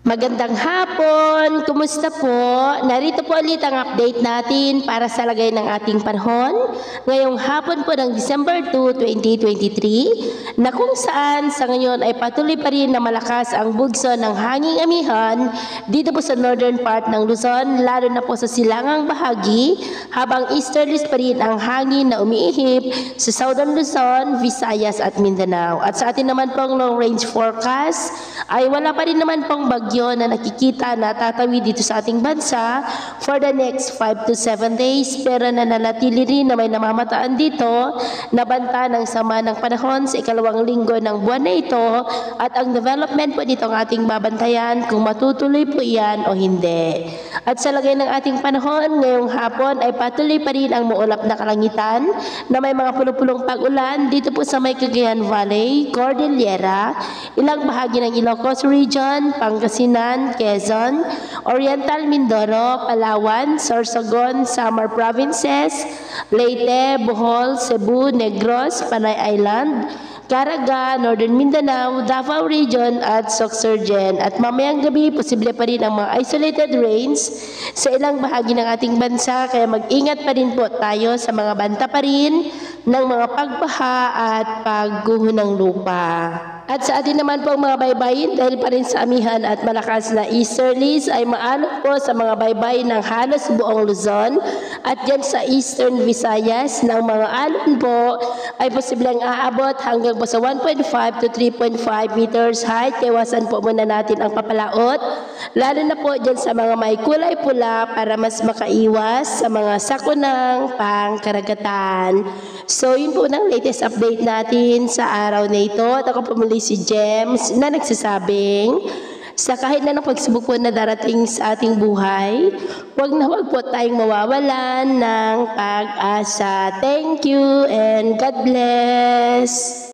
Magandang hapon! Kumusta po? Narito po ulit ang update natin para sa lagay ng ating panahon ngayong hapon po ng December 2, 2023 na kung saan sa ngayon ay patuloy pa rin na malakas ang bugso ng hanging amihan dito po sa northern part ng Luzon, lalo na po sa silangang bahagi, habang easterlies pa rin ang hangin na umiihip sa southern Luzon, Visayas at Mindanao. At sa atin naman pong long range forecast ay wala pa rin naman pong bagyo na nakikita na tatawid dito sa ating bansa for the next 5 to 7 days, pero nananatili rin na may namamataan dito na banta ng sama ng panahon sa ikalawang linggo ng buwan na ito, at ang development po dito ang ating babantayan kung matutuloy po yan o hindi. At sa lagay ng ating panahon ngayong hapon ay patuloy pa rin ang muulap na kalangitan na may mga pulupulong pag-ulan dito po sa may Cagayan Valley, Cordillera, ilang bahagi ng Ilocos Region, Pangasinan, Quezon, Oriental Mindoro, Palawan, Sorsogon, Samar Provinces, Leyte, Bohol, Cebu, Negros, Panay Island, Caraga, Northern Mindanao, Davao Region at Sorsogon. At mamayang gabi, posible pa rin ang mga isolated rains sa ilang bahagi ng ating bansa, kaya mag-ingat pa rin po tayo sa mga banta pa rin ng mga pagbaha at pagguho ng lupa. At sa atin naman po mga baybayin, dahil pa rin sa amihan at malakas na easterlies ay maalok po sa mga baybay ng halos buong Luzon, at dyan sa eastern Visayas ng mga alon po ay posibleng aabot hanggang po sa 1.5 to 3.5 meters height. Iwasan po muna natin ang papalaot, lalo na po dyan sa mga may kulay pula para mas makaiwas sa mga sakunang pangkaragatan. So yun po ng latest update natin sa araw na ito, at ako po muli si James na nagsasabing sa kahit na ng pagsubok po na darating sa ating buhay, wag po tayong mawawalan ng pag-asa. Thank you and God bless!